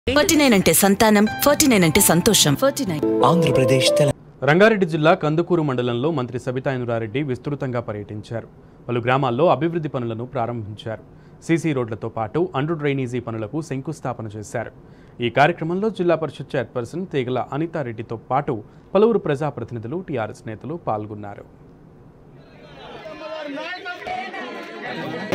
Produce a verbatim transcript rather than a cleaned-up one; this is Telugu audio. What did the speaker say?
ఫార్టీ-నైన్ అంటే సంతానం, ఫార్టీ-నైన్ అంటే సంతోషం. ఫార్టీ-నైన్ ఆంధ్రప్రదేశ్ రంగారెడ్డి జిల్లా కందుకూరు మండలంలో మంత్రి సబితా ఇంద్రారెడ్డి విస్తృతంగా పర్యటించారు. పలు గ్రామాల్లో అభివృద్ధి పనులను ప్రారంభించారు. సీసీ రోడ్లతో పాటు అండర్ డ్రైనేజీ పనులకు శంకుస్థాపన చేశారు. ఈ కార్యక్రమంలో జిల్లా పరిషత్ చైర్పర్సన్ తీగల అనితారెడ్డితో పాటు పలువురు ప్రజాప్రతినిధులు, టీఆర్ఎస్ నేతలు పాల్గొన్నారు.